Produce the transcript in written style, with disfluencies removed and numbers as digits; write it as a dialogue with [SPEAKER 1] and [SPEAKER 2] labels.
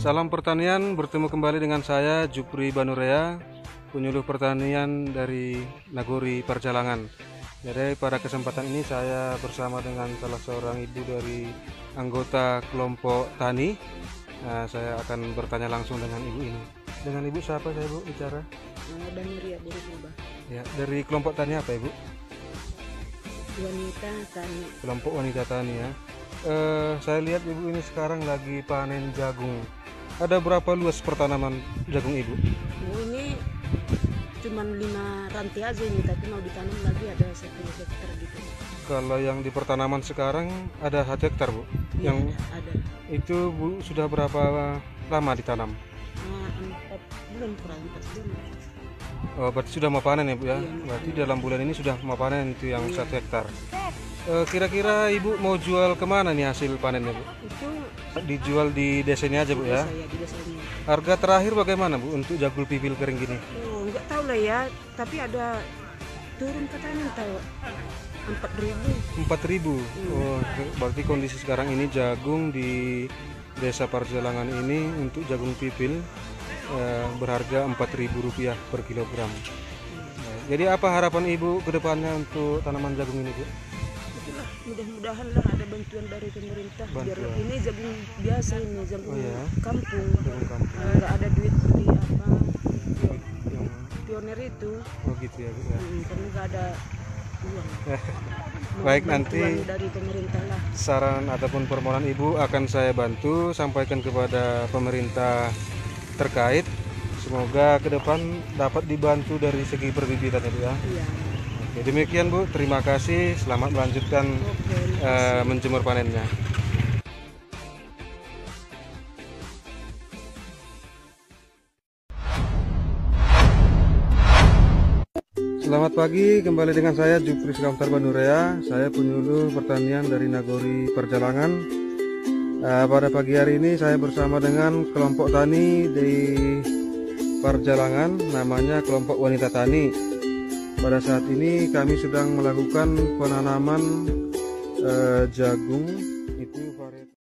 [SPEAKER 1] Salam pertanian, bertemu kembali dengan saya Jupri Banurea, penyuluh pertanian dari Nagori Parjalangan. Jadi pada kesempatan ini saya bersama dengan salah seorang ibu dari anggota kelompok tani. Nah, saya akan bertanya langsung dengan ibu ini. Dengan ibu siapa saya bu bicara?
[SPEAKER 2] Banurea Berubah.
[SPEAKER 1] Ya, dari kelompok tani apa ibu?
[SPEAKER 2] Wanita tani.
[SPEAKER 1] Kelompok wanita tani ya. Saya lihat ibu ini sekarang lagi panen jagung. Ada berapa luas pertanaman jagung ibu?
[SPEAKER 2] Ini cuma 5 rantai aja ini, tapi mau ditanam lagi ada 1 hektar gitu.
[SPEAKER 1] Kalau yang di pertanaman sekarang ada 1 hektar bu?
[SPEAKER 2] Ya,
[SPEAKER 1] Yang
[SPEAKER 2] ada.
[SPEAKER 1] itu bu sudah berapa lama ditanam?
[SPEAKER 2] 4 bulan kurang 4 bulan.
[SPEAKER 1] Oh, berarti sudah mau panen ya bu ya?
[SPEAKER 2] Iya, mau
[SPEAKER 1] Berarti dalam bulan ini sudah mau panen itu yang
[SPEAKER 2] Iya.
[SPEAKER 1] 1 hektar. Kira-kira ibu mau jual kemana nih hasil panennya bu?
[SPEAKER 2] Itu
[SPEAKER 1] Dijual di desa ini aja bu ya?
[SPEAKER 2] saya di desa ini.
[SPEAKER 1] Harga terakhir bagaimana bu untuk jagung pipil kering gini?
[SPEAKER 2] Oh, nggak tahu lah ya, tapi ada turun katanya tahu 4.000.
[SPEAKER 1] 4.000. Oh, berarti kondisi sekarang ini jagung di Desa Parjalangan ini untuk jagung pipil berharga Rp4.000 per kilogram. Jadi apa harapan ibu ke depannya untuk tanaman jagung ini bu?
[SPEAKER 2] Itulah, mudah-mudahan lah ada bantuan dari pemerintah biar
[SPEAKER 1] Bantuan.
[SPEAKER 2] ini jagung biasa, ini jagung
[SPEAKER 1] Oh ya,
[SPEAKER 2] kampung.
[SPEAKER 1] jagung kampung.
[SPEAKER 2] Nggak ada duit di apa
[SPEAKER 1] Yang,
[SPEAKER 2] pioner itu.
[SPEAKER 1] oh gitu ya bu ya.
[SPEAKER 2] Karena nggak ada uang.
[SPEAKER 1] Baik,
[SPEAKER 2] Bantuan
[SPEAKER 1] nanti
[SPEAKER 2] dari pemerintah lah.
[SPEAKER 1] saran ataupun permohonan ibu akan saya bantu sampaikan kepada pemerintah terkait. Semoga ke depan dapat dibantu dari segi perbibitan ya bu ya.
[SPEAKER 2] Iya.
[SPEAKER 1] Oke, demikian bu, terima kasih, selamat melanjutkan
[SPEAKER 2] Oke.
[SPEAKER 1] menjemur panennya. Selamat pagi, kembali dengan saya Jupri Banurea. Saya penyuluh pertanian dari Nagori Parjalangan. Pada pagi hari ini saya bersama dengan kelompok tani di Parjalangan, namanya kelompok wanita tani. Pada saat ini kami sedang melakukan penanaman jagung, itu varietas